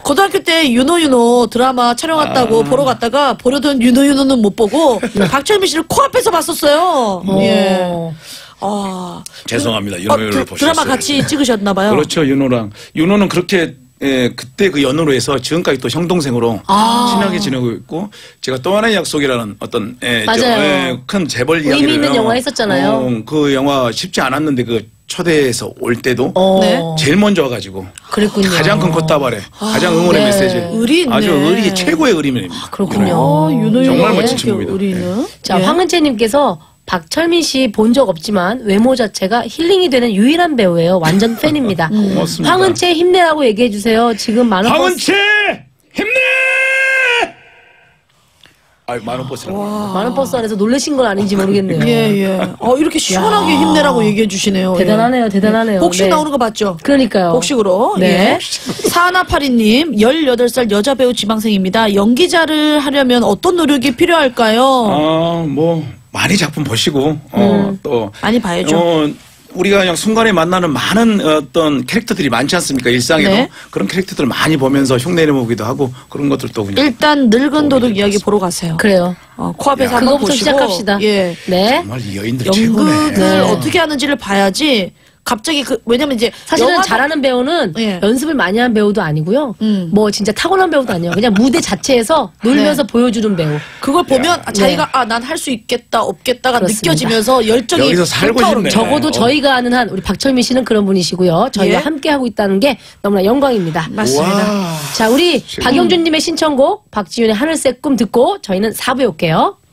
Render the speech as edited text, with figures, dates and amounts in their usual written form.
고등학교 때 유노 드라마 촬영 왔다고 보러 갔다가 보려던 유노는 못 보고 박철민 씨를 코앞에서 봤었어요. 예. 죄송합니다. 유노를 보셨어요. 드라마 같이 찍으셨나 봐요. 그렇죠. 윤호는 그렇게 그때 그 연으로 해서 지금까지 또 형동생으로 친하게 지내고 있고 제가 또 하나의 약속이라는 어떤 맞아요. 큰 재벌 의미 이야기를 있는 영화 했었잖아요. 그 영화 쉽지 않았는데 그 초대해서 올 때도 네. 제일 먼저 와가지고 그랬군요. 가장 큰 꽃다발에 가장 응원의 네. 메시지 의리 있네. 아주 의리 최고의 의리입니다. 그렇군요. 윤호 정말 멋진 친구입니다. 우리는 자, 예. 황은채님께서 박철민 씨 본 적 없지만 외모 자체가 힐링이 되는 유일한 배우예요. 완전 팬입니다. 고맙습니다. 황은채 힘내라고 얘기해 주세요. 지금 많은 황은채 힘내! 아유 많은 버스라고. 많은 버스 안에서 놀라신 건 아닌지 모르겠네요. 예. 이렇게 시원하게 힘내라고 얘기해 주시네요. 대단하네요, 예. 대단하네요. 곡식 네. 나오는 거 맞죠? 그러니까요. 곡식으로. 네. 예. 사나파리님 18살 여자 배우 지망생입니다. 연기자를 하려면 어떤 노력이 필요할까요? 뭐 많이 작품 보시고 또 많이 봐야죠. 우리가 그냥 순간에 만나는 많은 어떤 캐릭터들이 많지 않습니까? 일상에도 네. 그런 캐릭터들을 많이 보면서 흉내내 보기도 하고 그런 것들도 그냥 일단 늙은 도둑 이야기 보러 가세요. 그래요. 코앞에서 한번 그거부터 보시고 시작합시다. 예. 네. 정말 이 여인들 최고네. 연극을 네. 어떻게 하는지를 봐야지. 갑자기 왜냐면 이제 사실은 영화도- 잘하는 배우는 예. 연습을 많이 한 배우도 아니고요. 뭐 진짜 타고난 배우도 아니에요. 그냥 무대 자체에서 놀면서 보여주는 배우. 그걸 보면 자기가 난 할 수 있겠다 없겠다가 그렇습니다. 느껴지면서 열정이 여기서 살고 불타오릅니다. 싶네. 적어도 저희가 아는 한 우리 박철민 씨는 그런 분이시고요. 저희가 예. 함께 하고 있다는 게 너무나 영광입니다. 맞습니다. 와. 자, 우리 박영준님의 신청곡 박지윤의 하늘색 꿈 듣고 저희는 4부에 올게요.